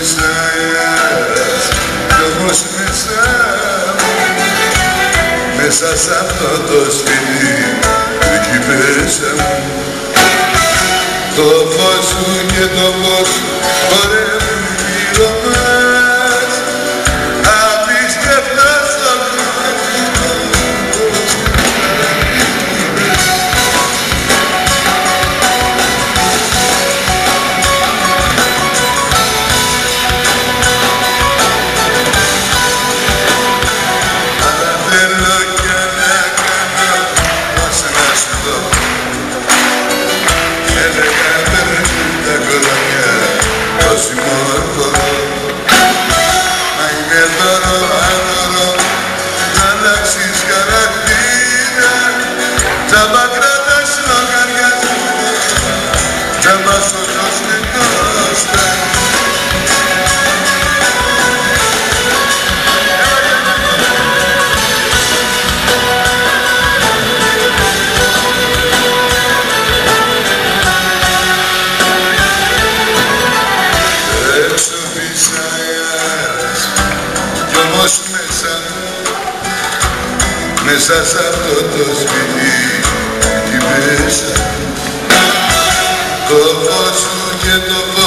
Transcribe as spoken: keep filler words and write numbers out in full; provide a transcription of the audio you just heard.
πήσα αέρας κι όμως μέσα μέσα σ' αυτό το σπίτι εκεί μέσα μου το φως σου και το φως χορεύουν γύρω μας απίστευτα στον κόσμο. Αλλά θέλω κι να κάνω πώς να σου δω έλεγα παίρνουν τα κολονιά όσοι μόρφω μα είναι δώρο άδωρο να αλλάξεις χαρακτήρα τζάμπα κρατάς λογαριασμό τζάμπα στο δώσ' με κόστα. Έξω πήσα αέρας κι όμως μέσα μέσα σ' αυτό το σπίτι εκεί μέσα το φως σου και το φως